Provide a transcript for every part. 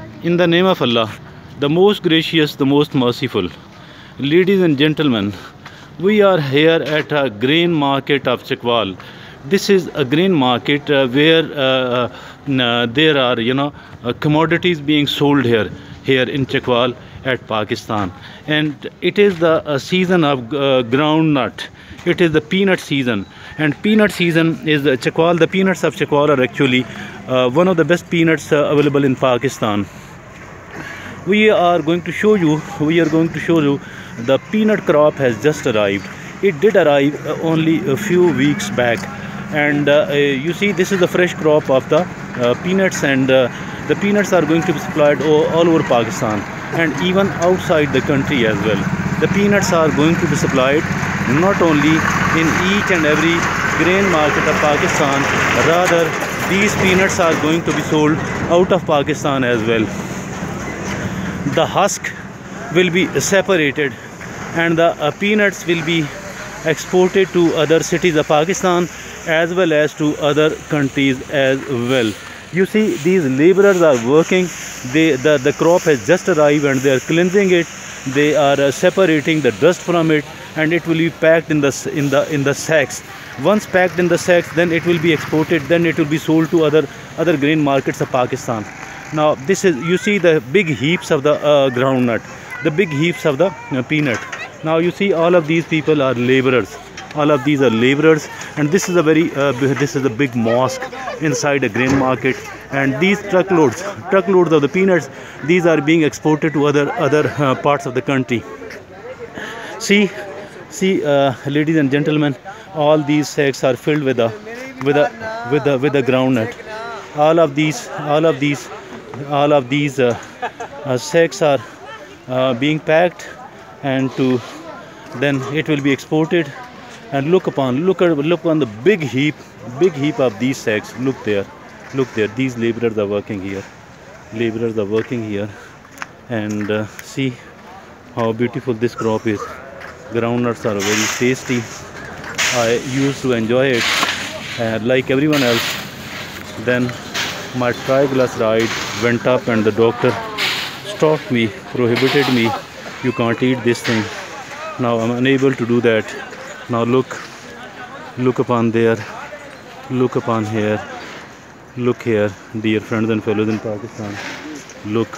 In the name of Allah, the most gracious, the most merciful. Ladies and gentlemen, we are here at a grain market of Chakwal. This is a grain market where there are, commodities being sold here in Chakwal at Pakistan, and it is the season of groundnut. It is the peanut season, and peanut season is Chakwal. The peanuts of Chakwal are actually one of the best peanuts available in Pakistan. We are going to show you the peanut crop has just arrived. It did arrive only a few weeks back, and you see, this is the fresh crop of the peanuts, and the peanuts are going to be supplied all over Pakistan and even outside the country as well. The peanuts are going to be supplied not only in each and every grain market of Pakistan, rather these peanuts are going to be sold out of Pakistan as well. The husk will be separated, and the peanuts will be exported to other cities of Pakistan as well as to other countries as well. You see, these laborers are working. The crop has just arrived and they are cleansing it. They are separating the dust from it, and it will be packed in the sacks. Once packed in the sacks, then it will be exported. Then it will be sold to other grain markets of Pakistan. Now this is, you see, the big heaps of the groundnut, the big heaps of the peanut. Now you see, all of these people are laborers. All of these are laborers, and this is a big mosque inside a grain market. And these truckloads of the peanuts, these are being exported to other parts of the country. See, ladies and gentlemen, all these sacks are filled with the groundnut. All of these sacks are being packed, and then it will be exported. And look upon the big heap of these sacks. Look there. These laborers are working here. And see how beautiful this crop is. Groundnuts are very tasty. I used to enjoy it like everyone else. Then my triglyceride went up, and the doctor stopped me, prohibited me. You can't eat this thing. Now I'm unable to do that. Now look upon there, look upon here, look here, dear friends and fellows in Pakistan. Look.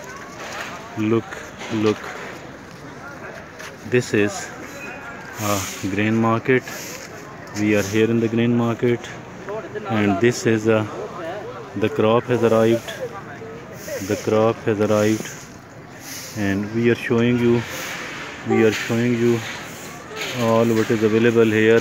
This is a grain market. We are here in the grain market, and this is the crop has arrived. And we are showing you all what is available here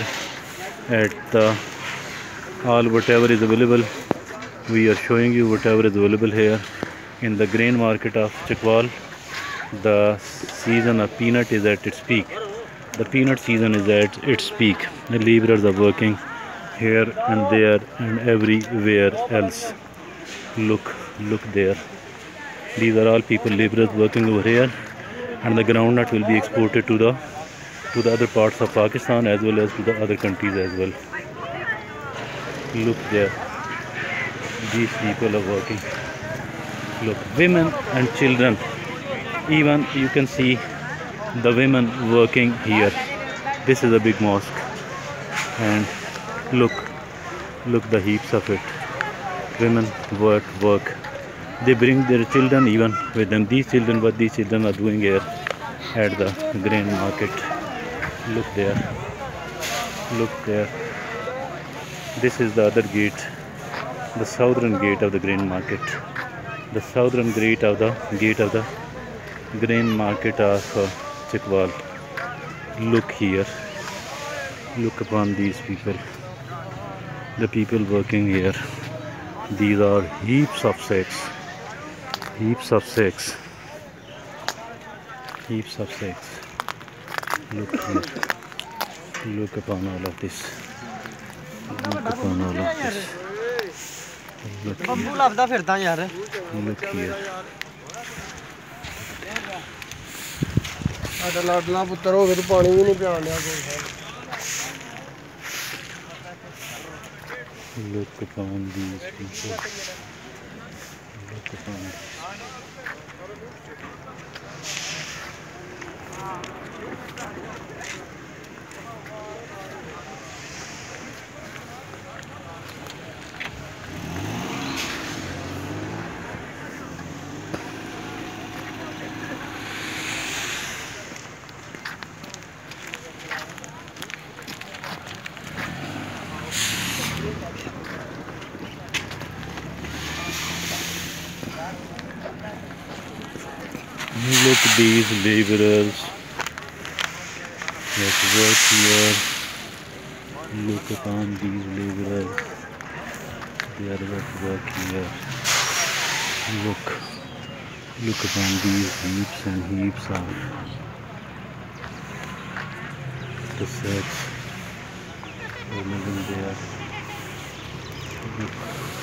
whatever is available. We are showing you whatever is available here in the grain market of Chakwal. The season of peanut is at its peak. The peanut season is at its peak. The laborers are working here and there and everywhere else. Look there. These are all people, laborers, working over here, and the groundnut will be exported to the other parts of Pakistan as well as to the other countries as well. Look there. These people are working. Look, women and children. Even you can see the women working here. This is a big mosque, and look the heaps of it. Women work. They bring their children even with them. What these children are doing here at the grain market. Look there. This is the other gate, the southern gate of the grain market. The southern gate of the grain market of Chakwal. Look here. Look upon these people. The people working here. These are heaps of sacks. Look here. Look upon all of this. Look here. लाडला पुत्र हो तो पानी भी नहीं पिया Look upon these people. Look upon this. Look at these laborers that work here. Look upon these laborers. They are at work here. Look upon these heaps and heaps of cassettes living there. Look.